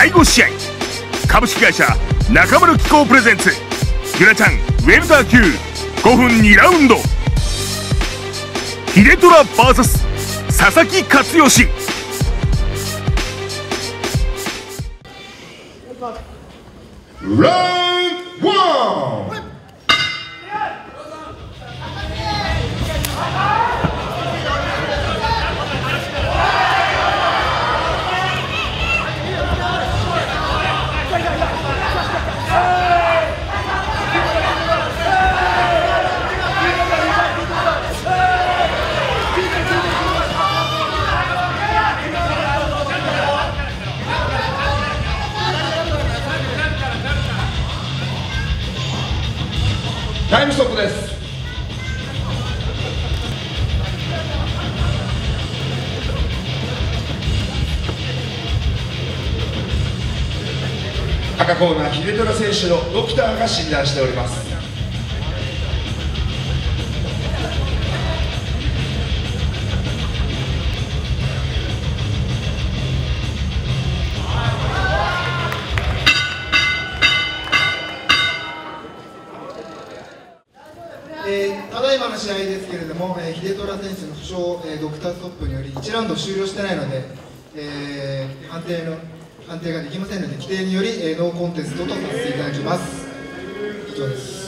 第5試合、株式会社中丸機構プレゼンツユナちゃんウェルター級5分2ラウンド、秀虎 VS 佐々木勝義。 ラウンド1。タイムストップです。赤コーナー秀虎選手のドクターが診断しております。 ただいまの試合ですけれども、秀虎選手の負傷、ドクターストップにより1ラウンド終了してないので、判定ができませんので、規定により、ノーコンテストとさせていただきます。以上です。